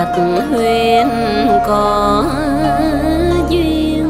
mặt huyền có duyên.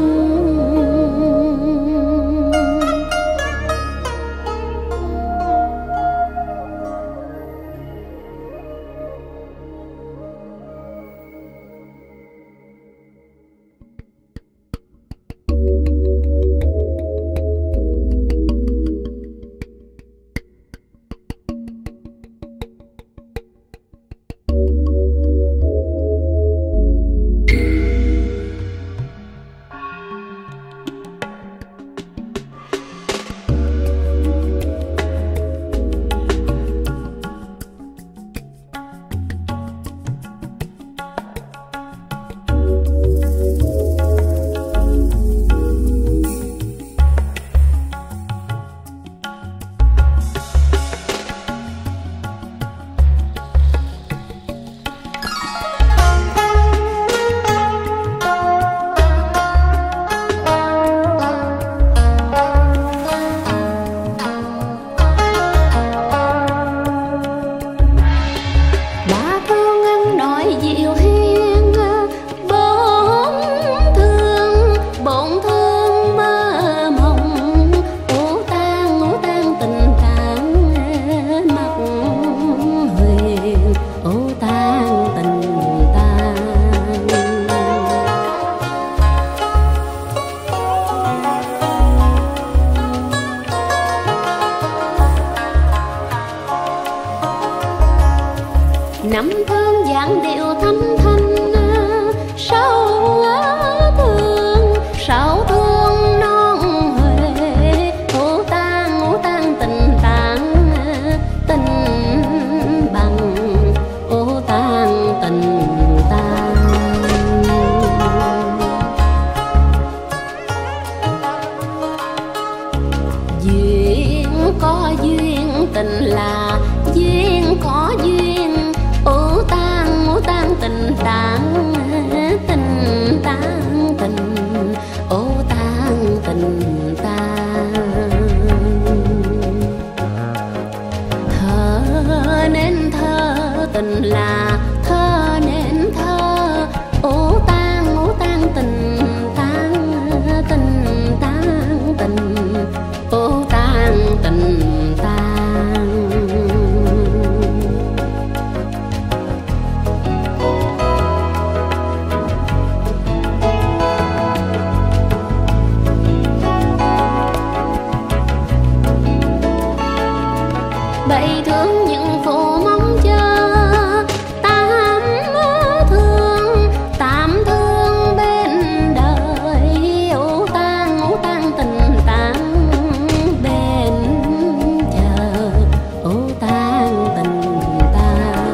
Năm thương dáng điệu thanh thanh, sao thương non huệ. Ô tan tình tàn, tình bằng. Ô tan tình tàn. Duyên có duyên, tình là duyên có duyên. Ô tan tình tàn, tình tan tình. Ô tan tình tan. Thơ nên thơ, tình là thơ nên thơ. Ô tan tình tan, tình tan tình. Ô tan tình tan. Bậy thương những phụ mong chờ, tám thương bên đời. Ô tan tình tan bên chờ. Ô tan tình tan.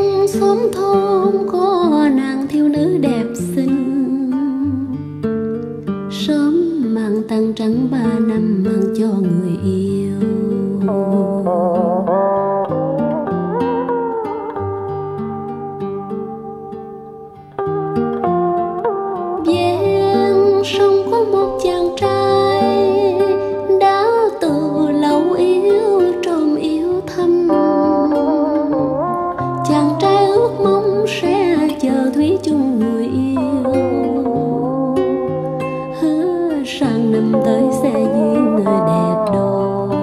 xóm thôn có nàng thiếu nữ đẹp xinh, sớm mang tang trắng 3 năm mang cho người yêu. Ven sông có một chàng trai đã từ lâu yêu trộm yêu thầm. Chàng trai ước mong sẽ chờ thủy chung người yêu, hứa sang năm tới sẽ duyên người đẹp đôi.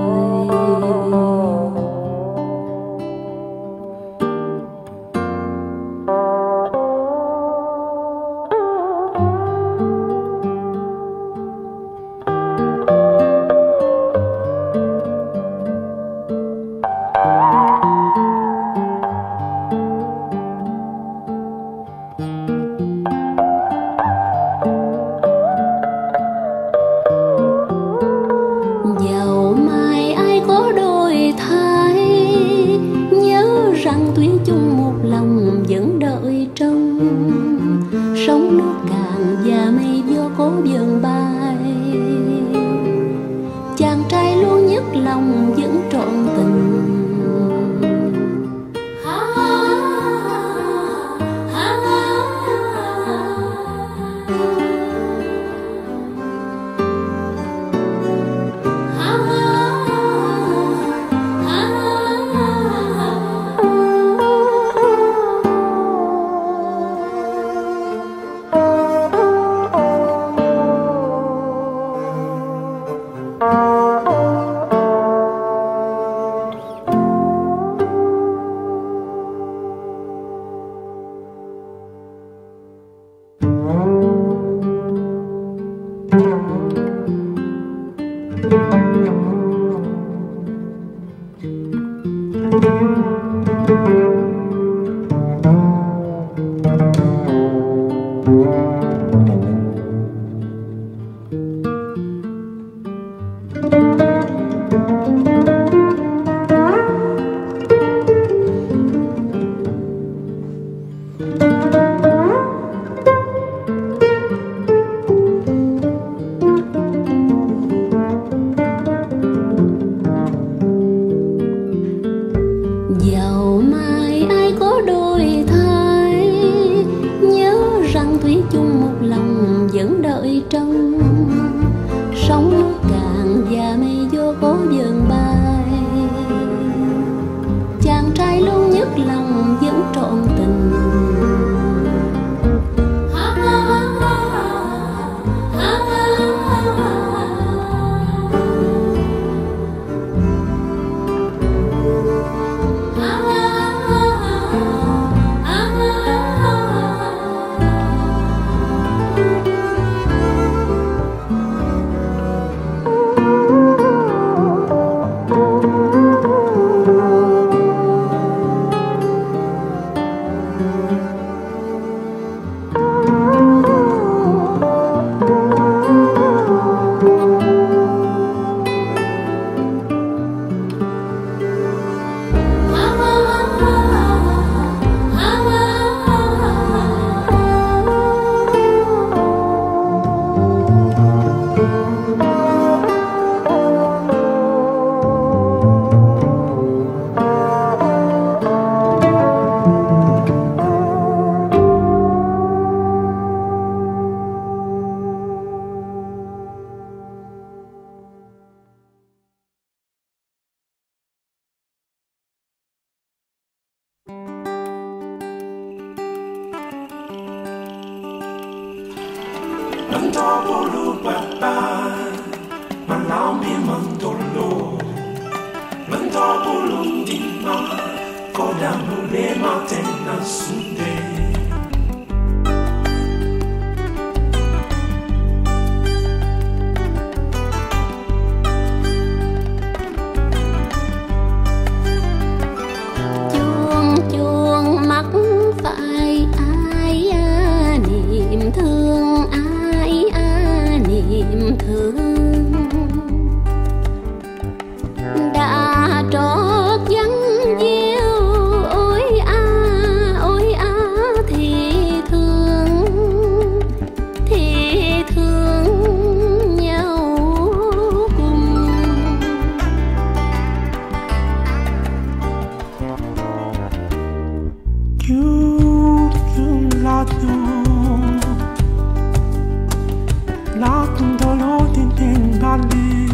Dẫu mai ai có đôi thay, nhớ rằng thủy chung một lòng vẫn đợi trong. Sóng nước cạn và mây gió cố vờn bay, chàng trai luôn nhất lòng vẫn trọn tình. Dẫu mai ai có đôi thay, nhớ rằng thủy chung một lòng vẫn đợi trong. Sóng nước cạn và mây gió cố vờn bay, chàng trai luôn nhất lòng vẫn trọn tình. Bulu papa, manami mandolo. Lento bulu dima, kodamu le matena sunde. Chuông chuông mắt phải ai niệm thương ai niệm thương đã trót vắng diêu ôi ai Latung dolo tin tin bali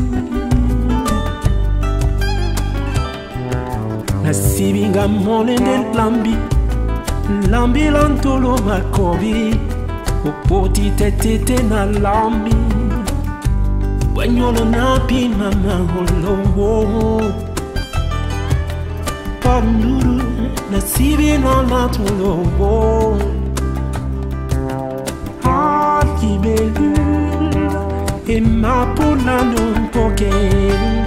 Nasibi ngamole del Lambi lantolo makobi Upoti tete na lambi Wanyolo napi mama holo Panduru nasibi na latulo Haki belu E ma polano un poche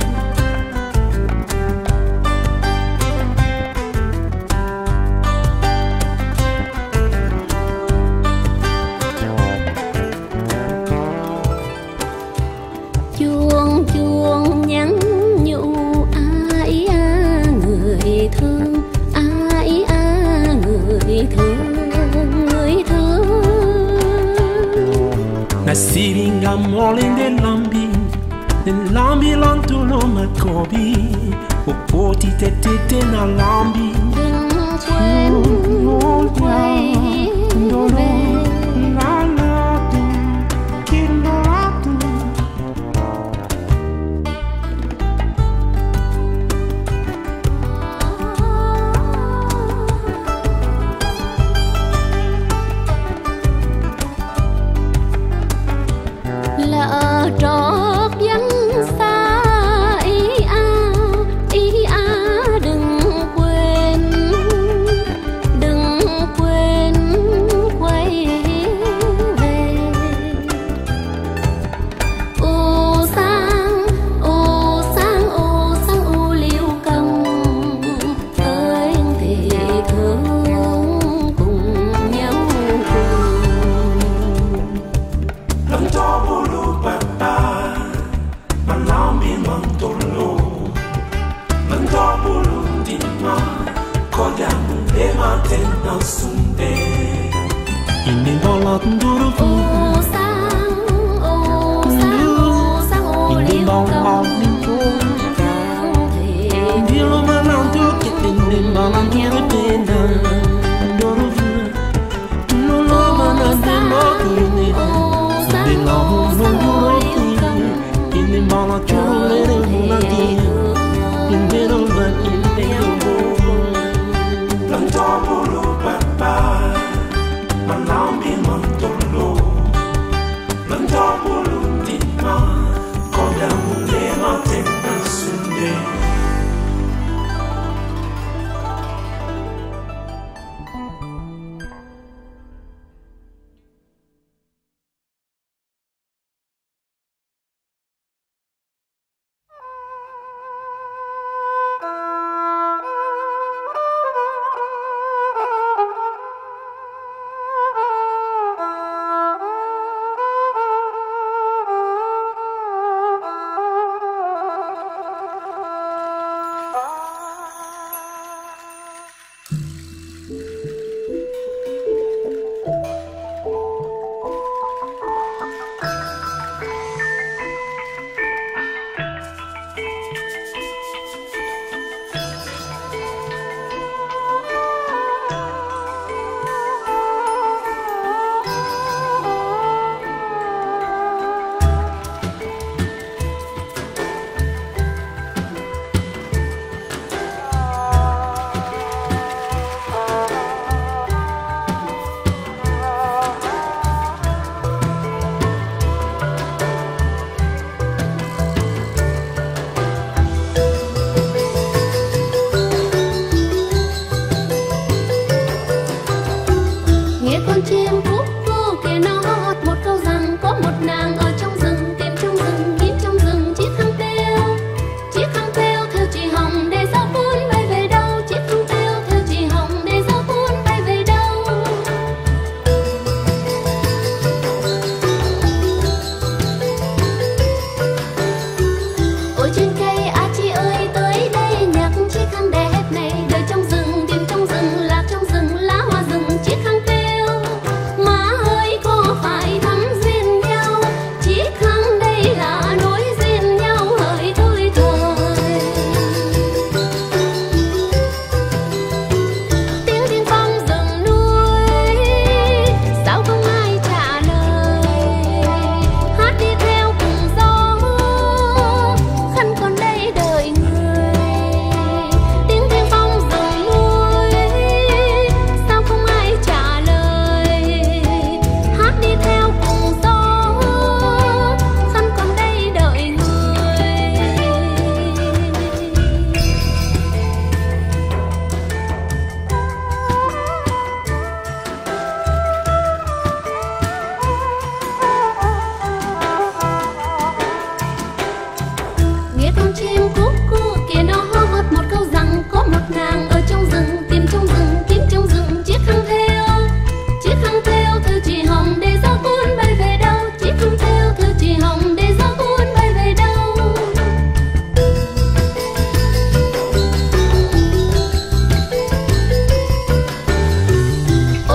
chuông nhắn nhủ ai người thương ai người thương Nasibi ngamole del lambi lantulo makobi Upoti tete na lambi đừng quên quay về lỡ trót vắng xa ý a đừng quên quay về ô sang ô liêu công ơi thì thương cùng nhau Lần cho bulu papa Malambi mantolo Lần cho bulu dima Kodamu le matena sunde Ini balat durufu ô sang ô liêu công Dilo malantu kitinde malantu tena Durufu Nulo manande makuni Ini malah chole lagi Ini roman ini robo Lanto bulu papa Malambi mantolo Lanto bulu tima Kodamu le matena sunde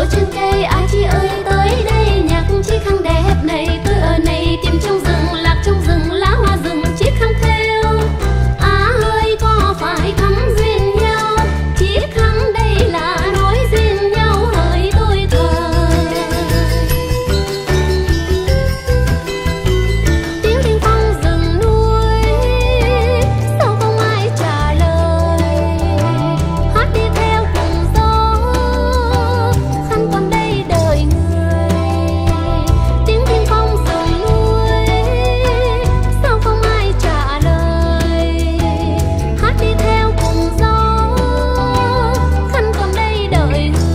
trên cây ai chi ơi tới đây nhạc chiếc khăn đẹp này. Tôi ở này tìm trong rừng, lạc trong rừng, lá hoa rừng chiếc khăn theo. Á ơi có phải thắm duyên nhau, chiếc khăn đây là nối duyên nhau hỡi tôi thờ. Tiếng thanh phong rừng núi sao không ai trả lời, hát đi theo cùng gió khăn còn đây đời người. Tiếng thanh phong rừng núi sao không ai trả lời, hát đi theo cùng gió khăn còn đây đời người.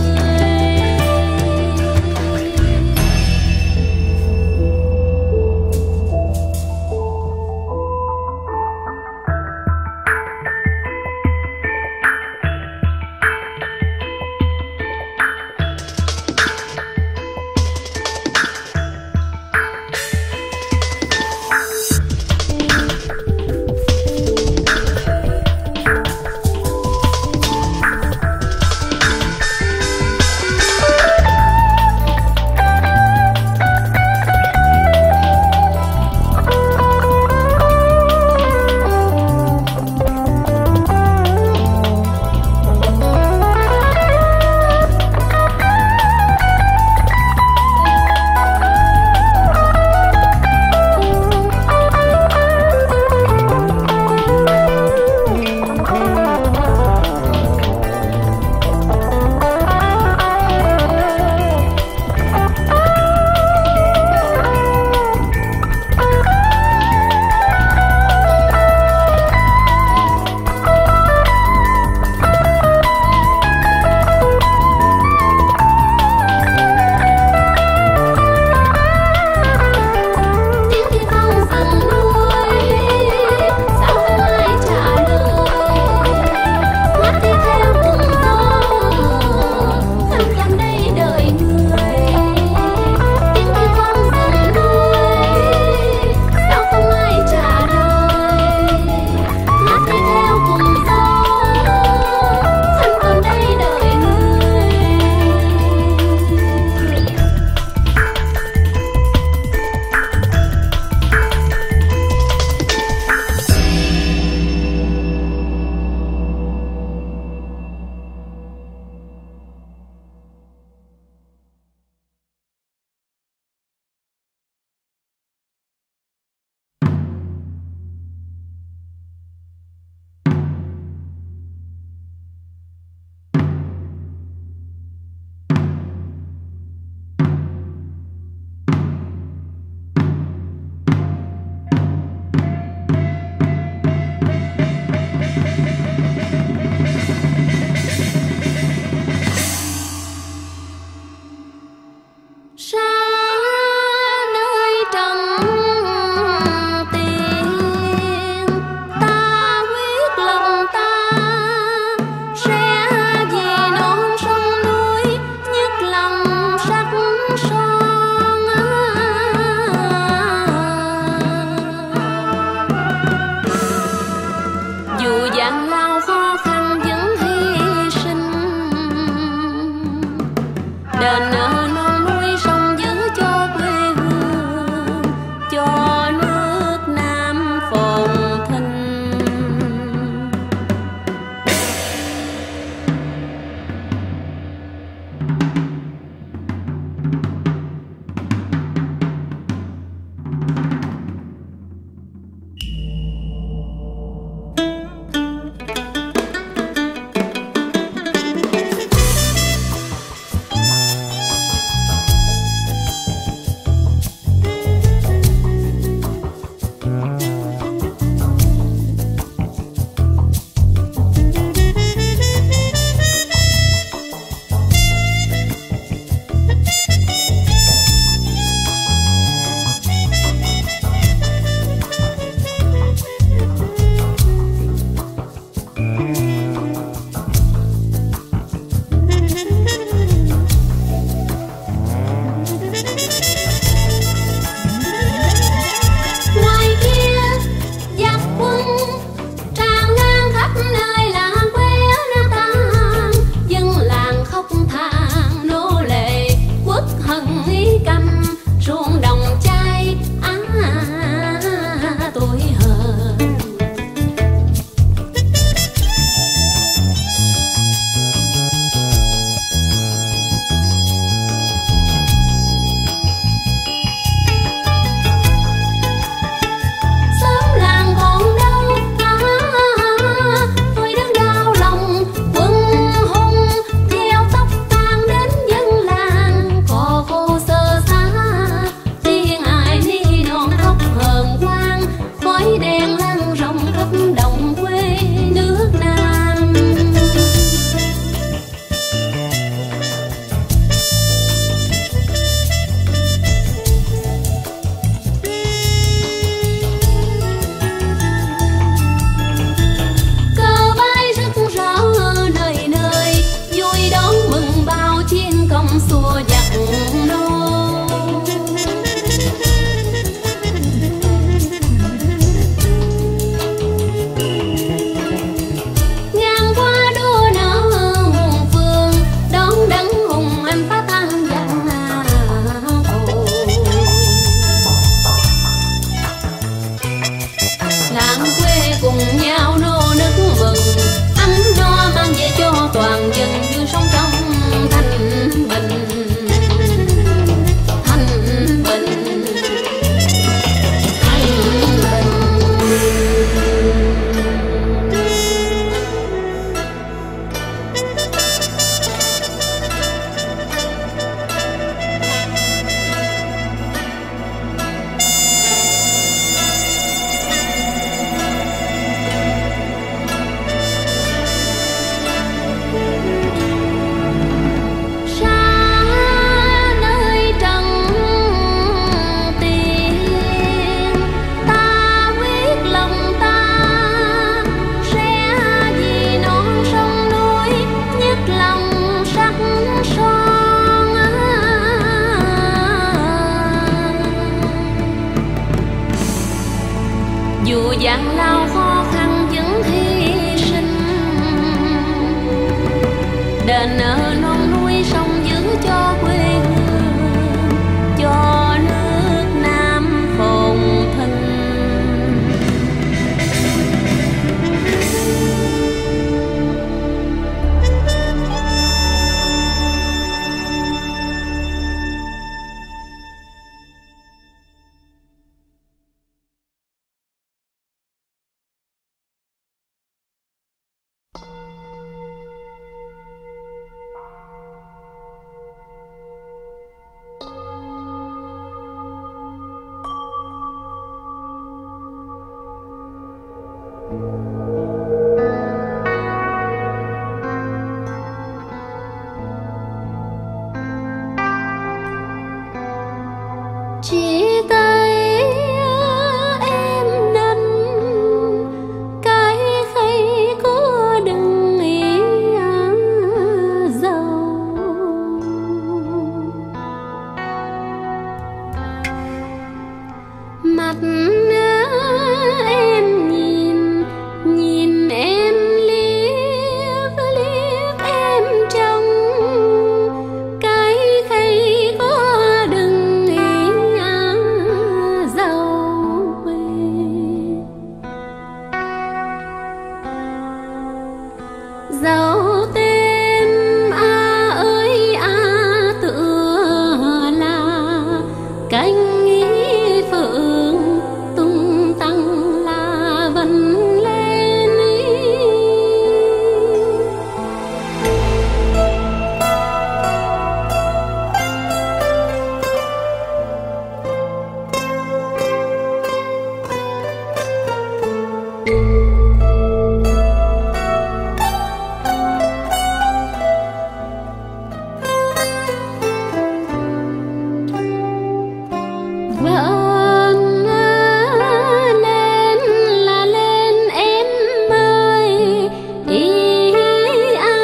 Vâng lên là lên em ơi, ý à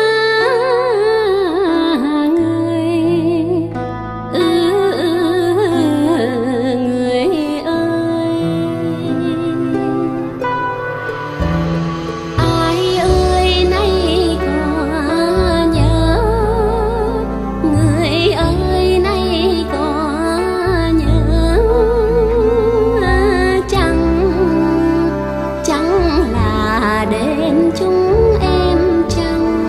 người người ơi. Ai ơi nay có nhớ, người ơi nay có nhớ chăng, chăng là đến chúng em chăng.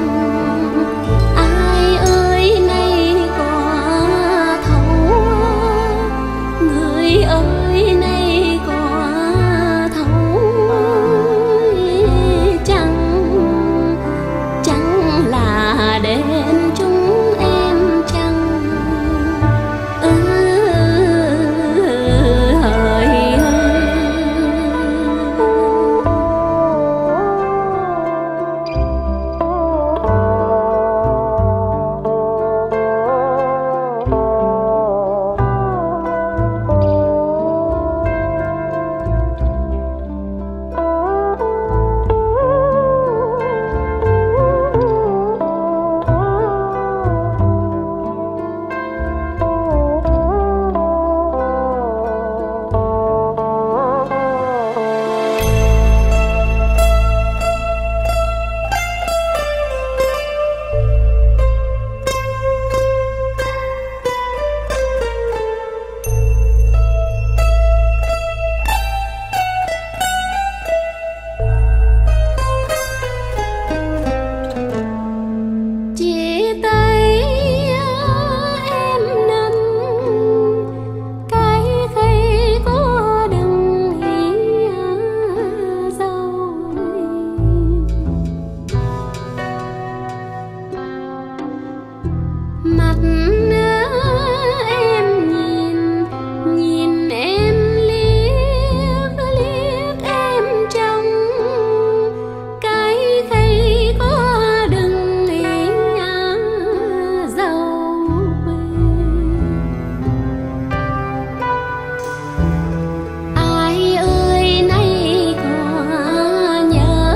Ai ơi nay có thấu, người ơi nay có thấu chăng, chăng là đến chúng em chăng. Hỡi chia tay em nâng cái khay có đừng hí dâu. Mặt em nhìn nhìn em liếc liếc em trong cái khay có đừng ý dâu quê. Ai ơi nay có nhớ,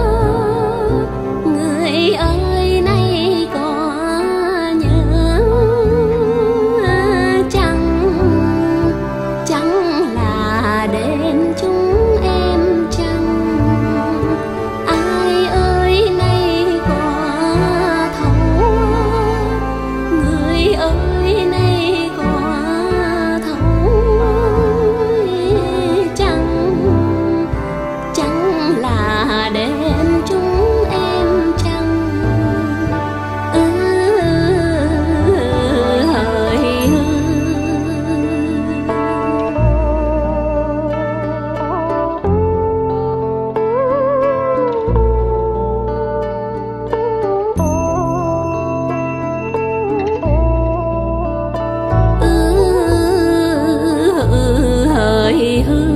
người ơi nay có nhớ chăng, chăng là đến chúng em chăng. Ai ơi nay có thấu, người ơi nay có thấu chăng, chăng là đến chúng em chăng. Hỡi hỡi hư.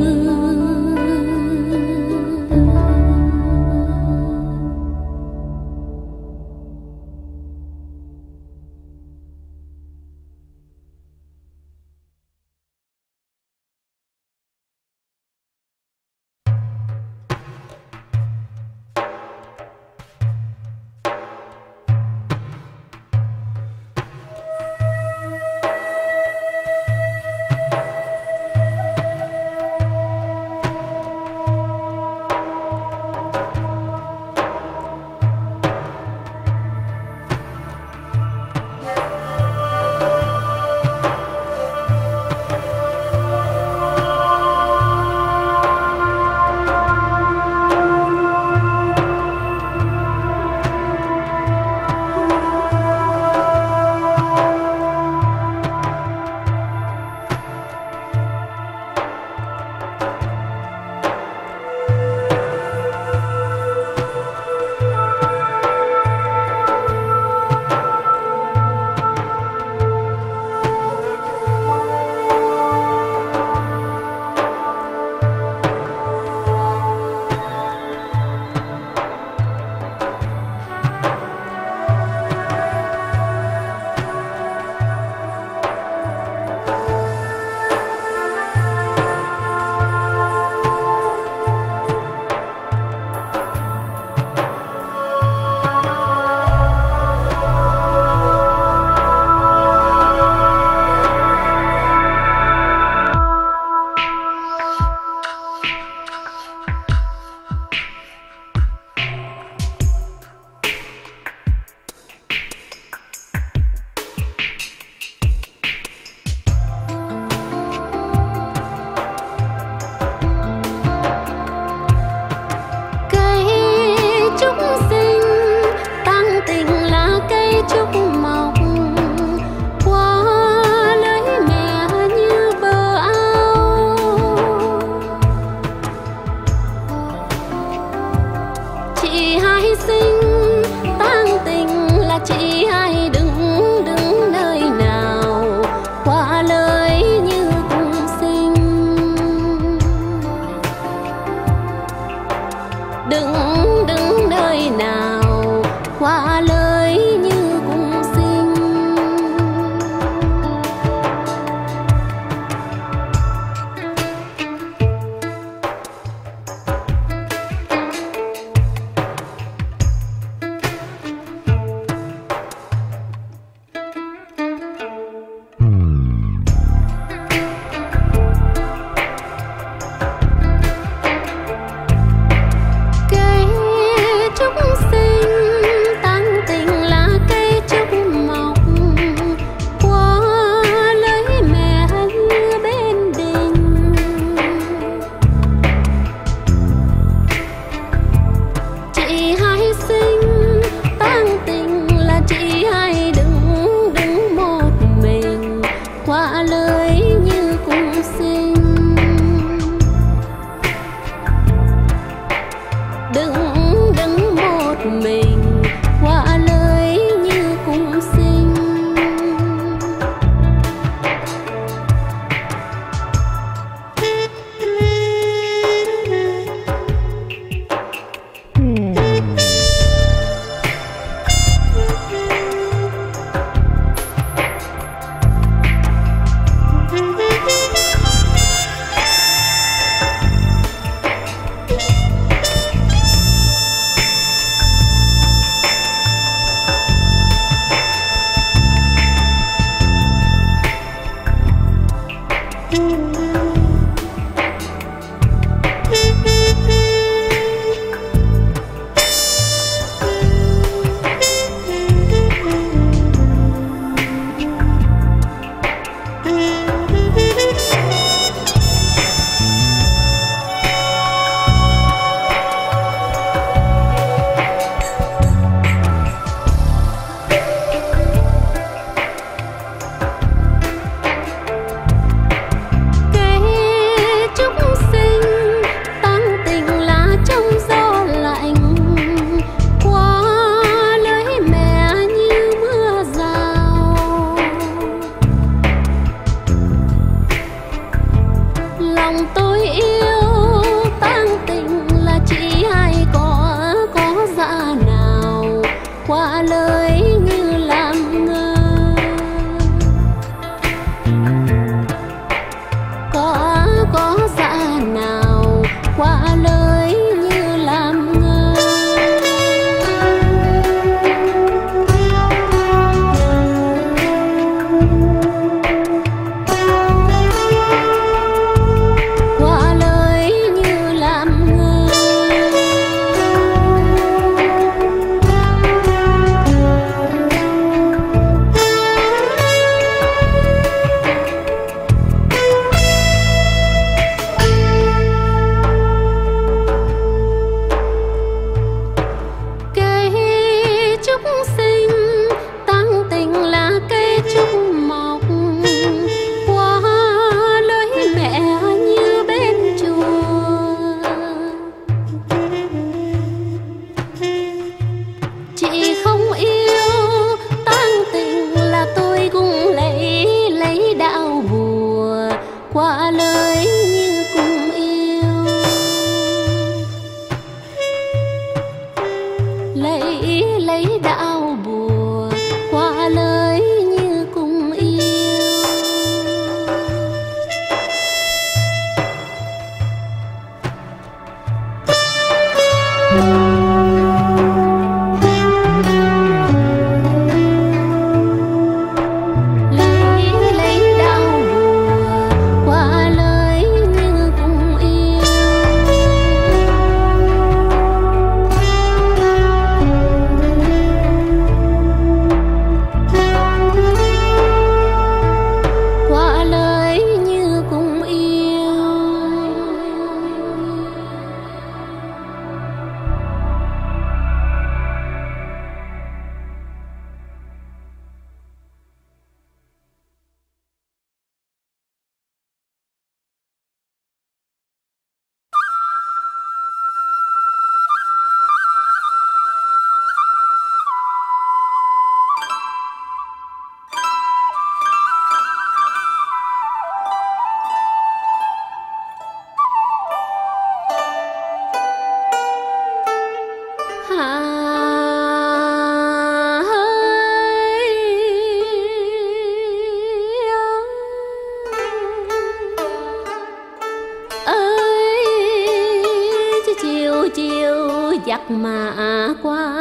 mà qua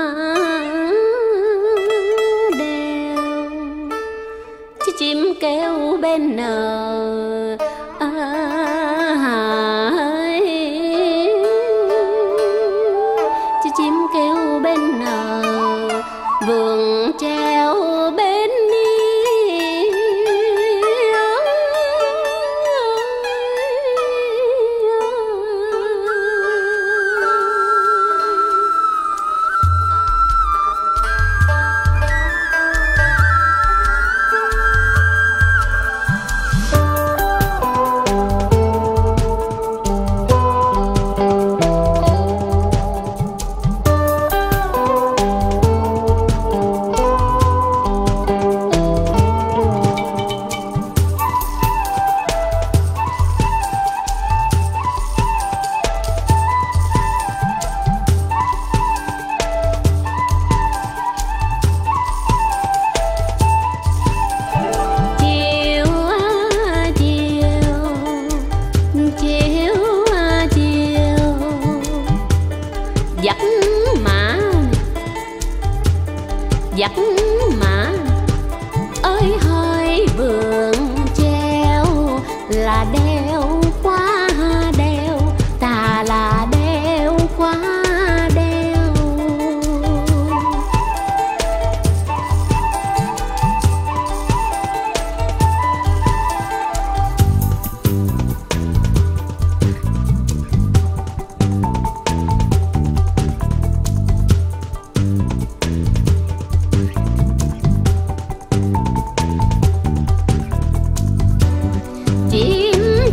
đèo, chim kêu bên nờ chim kêu bên nờ vườn treo bên dắt mã ơi hơi vườn treo là đeo quá đeo ta là đeo quá đeo. Chim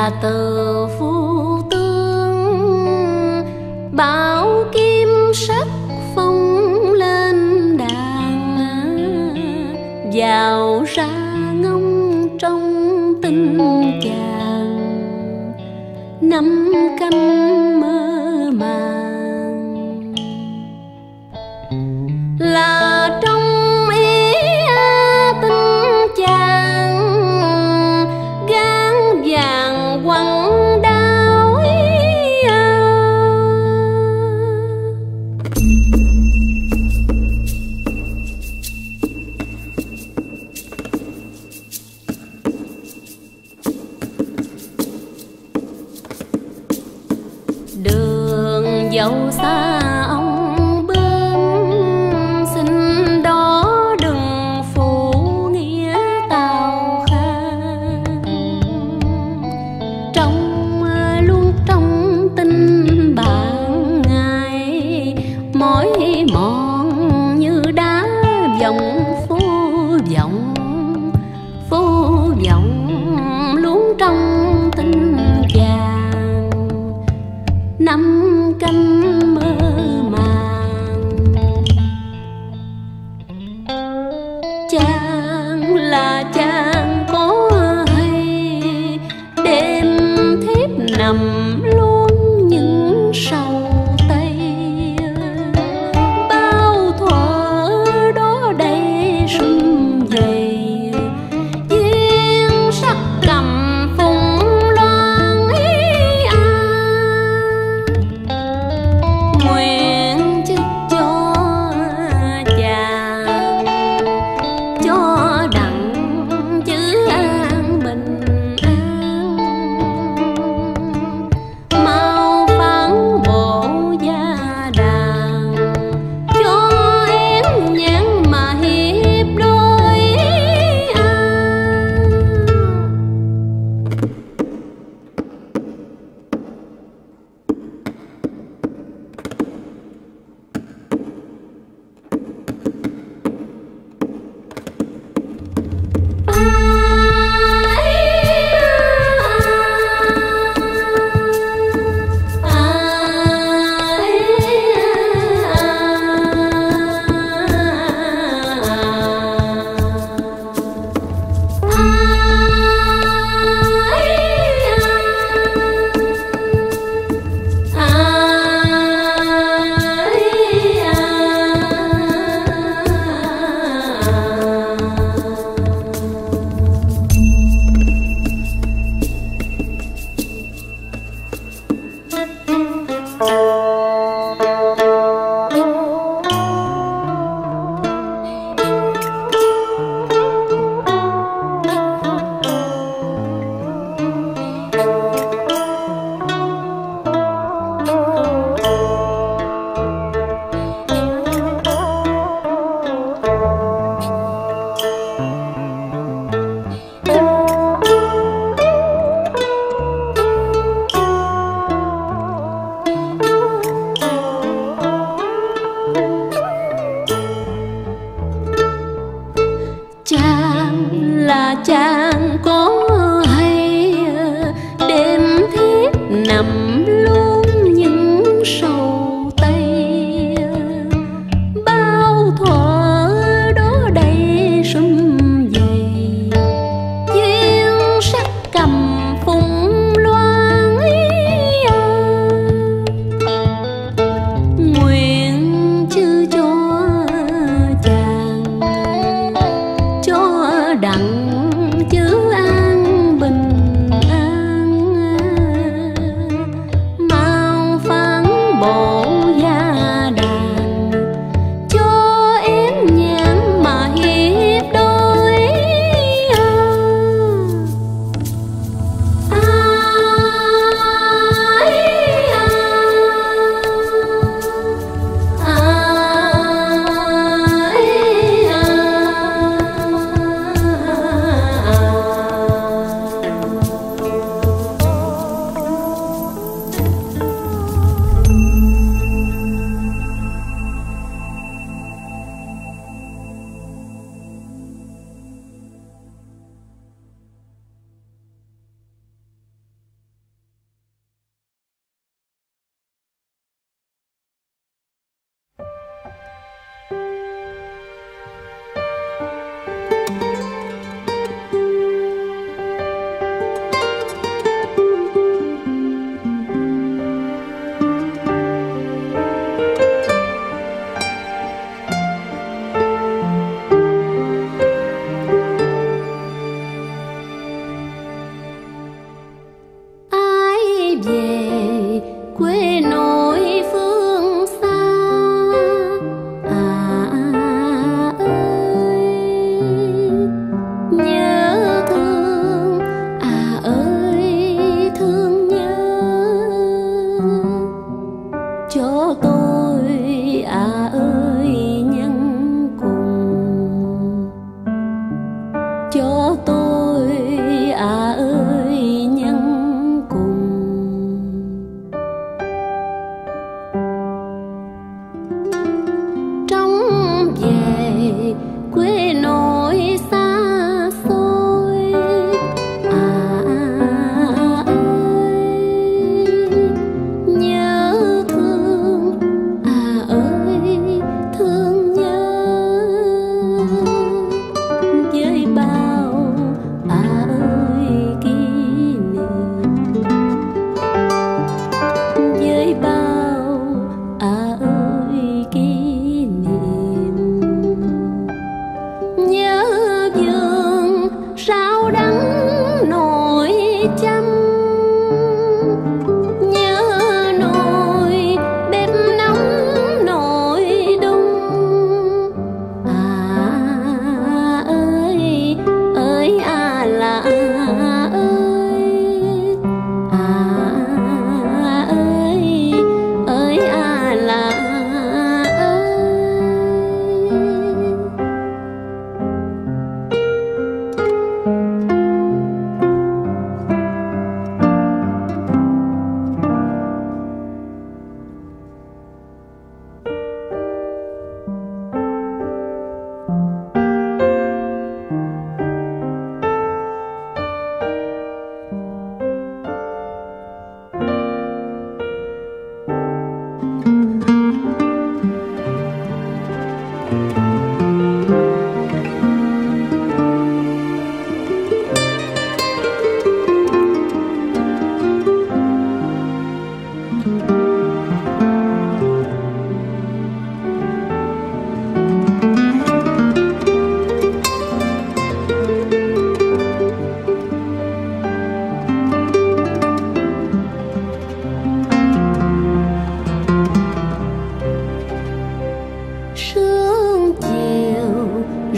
là tờ phu tương, bảo kim sắc phong lên đàn, vào ra ngông trong tinh chàng, năm canh mơ màng. Là trong ý tinh chàng, gan vàng quăng đau đường dẫu xa ông bướm, xin đó đừng phụ nghĩa tào khang. Trong luôn trong tình bạn ngài, mỗi mòn như đá vọng phố vọng, phố vọng luôn trong tình chàng, năm canh mơ màng. Chàng là chàng có hay, đêm thiếp nằm luôn những sầu tây, bao thuở đó đầy sum vầy, duyên sắc cầm phùng loan nguyện chúc cho chàng, cho đặng chữ an bình an, mau phán bộ gia đàn, cho én nhãn mà hiệp đôi là chàng có hay, đêm thiết nằm luôn những sầu tây, bao thuở đó đầy sum vầy, duyên sắc cầm phùng loan nguyện chư cho chàng, cho đặng chư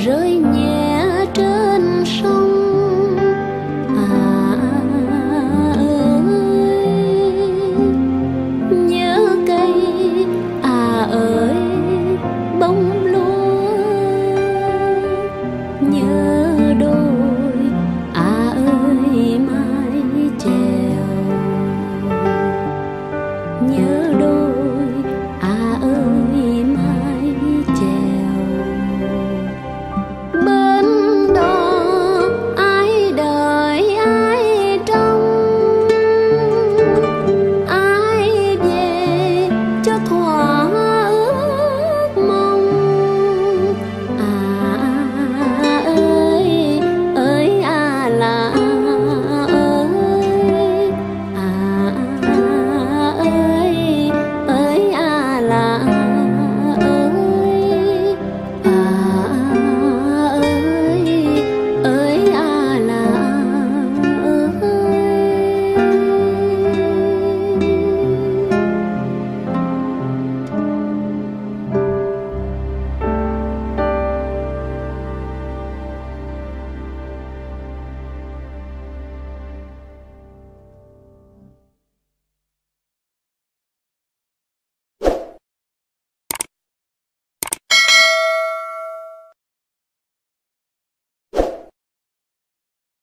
rơi nhẹ